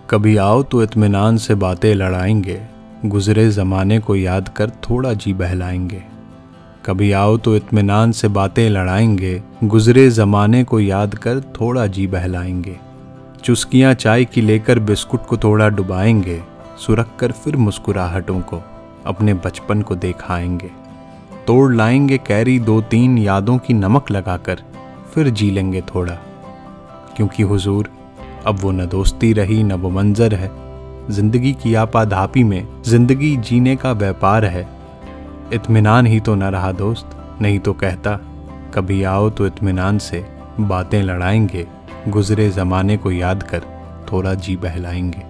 कभी आओ तो इत्मीनान से बातें लड़ाएंगे, गुज़रे ज़माने को याद कर थोड़ा जी बहलाएंगे। कभी आओ तो इत्मीनान से बातें लड़ाएंगे, गुज़रे ज़माने को याद कर थोड़ा जी बहलाएंगे। चुस्कियाँ चाय की लेकर बिस्कुट को थोड़ा डुबाएंगे, सुरख कर फिर मुस्कुराहटों को अपने बचपन को दिखाएंगे। तोड़ लाएंगे कैरी दो तीन यादों की नमक लगाकर, फिर जी लेंगे थोड़ा। क्योंकि हुजूर अब वो न दोस्ती रही न वो मंजर है, जिंदगी की आपाधापी में जिंदगी जीने का व्यापार है। इत्मीनान ही तो न रहा दोस्त, नहीं तो कहता कभी आओ तो इत्मीनान से बातें लड़ाएंगे, गुजरे ज़माने को याद कर थोड़ा जी बहलाएंगे।